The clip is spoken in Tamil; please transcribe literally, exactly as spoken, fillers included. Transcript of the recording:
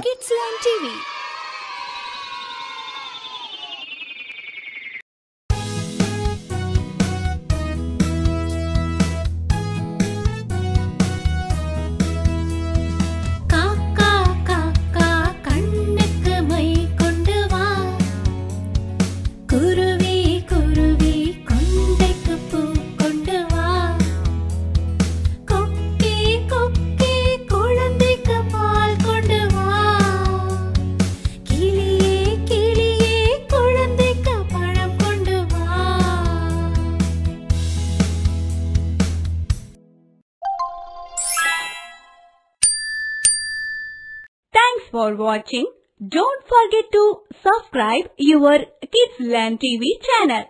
KidslearnTv. காக்கா காக்கா கண்ணுக்கு மை கொண்டு வா, குருவி குருவி கொண்டைக்கு பூ கொண்டு வா, கொக்கி கொக்கி குழந்தைக்கு பால் கொண்டு வா, கிளியே கிளியே குழந்தைக்கு பழம் கொண்டு வா. Thanks for watching. Don't forget to subscribe your KidslearnTv channel.